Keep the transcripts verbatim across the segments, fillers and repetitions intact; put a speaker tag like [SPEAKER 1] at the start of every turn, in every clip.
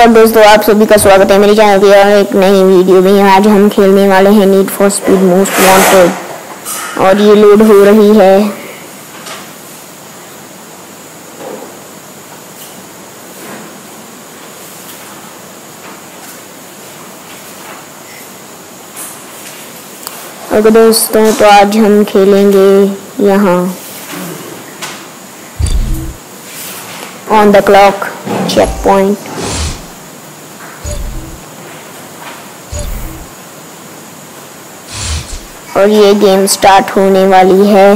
[SPEAKER 1] और दोस्तों आप सभी का स्वागत है मेरे चैनल पे और एक नई वीडियो में। आज हम खेलने वाले हैं need for speed most wanted और ये लोड हो रही है। और दोस्तों तो आज हम खेलेंगे यहाँ on the clock checkpoint. और ये गेम स्टार्ट होने वाली है।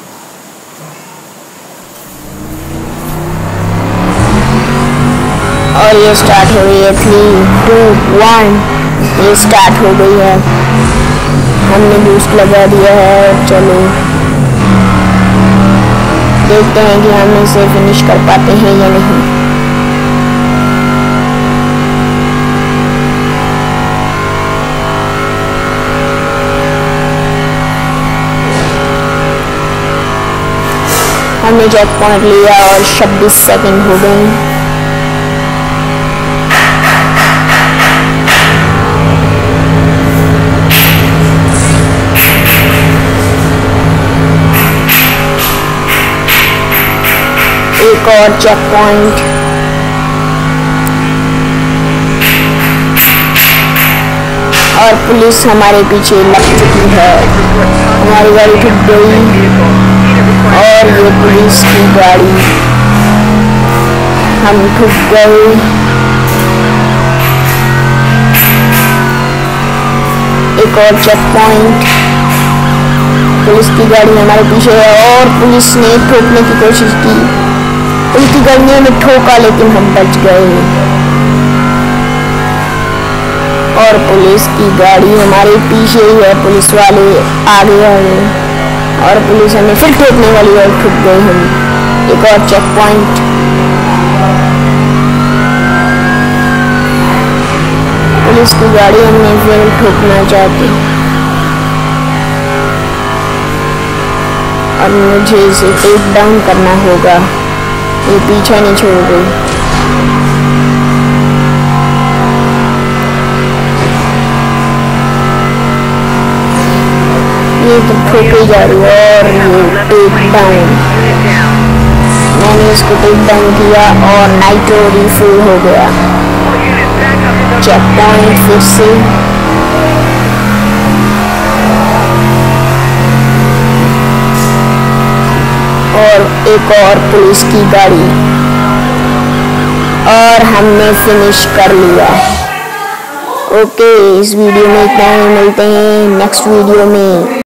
[SPEAKER 1] और ये स्टार्ट हो रही है। थ्री टू वन ये स्टार्ट हो गई है। हमने बूस्ट लगा दिया है। चलो देखते हैं कि हम इसे फिनिश कर पाते हैं या नहीं। हमने चेक पॉइंट लिया और छब्बीस सेकंड हो गए। एक और चेक पॉइंट। और पुलिस हमारे पीछे लग चुकी है। हमारी गाड़ी ठुक गई और ये पुलिस की गाड़ी, हम ठुक गए। एक और चेक पॉइंट। पुलिस की गाड़ी हमारे पीछे है और पुलिस ने ठोकने की कोशिश की। पुलिस की गाड़ी ने हमें ठोका लेकिन हम बच गए। और पुलिस की गाड़ी हमारे पीछे ही है। पुलिस वाले आगे आ गए और पुलिस हमें फिर ठोकने वाली और ठुक गए हम। एक और चेक पॉइंट। पुलिस की गाड़ी हमें फिर ठोकना चाहती और मुझे इसे टेक डाउन करना होगा। ये पीछा नहीं छोड़ गई। ये तो ठोकी जा रही है और ये टेक डाउन। मैंने इसको टेक डाउन किया और नाइट्रो रिफिल हो गया। चेक पॉइंट फिर से। और एक और पुलिस की गाड़ी और हमने फिनिश कर लिया। ओके, इस वीडियो में इतना ही। मिलते हैं नेक्स्ट वीडियो में।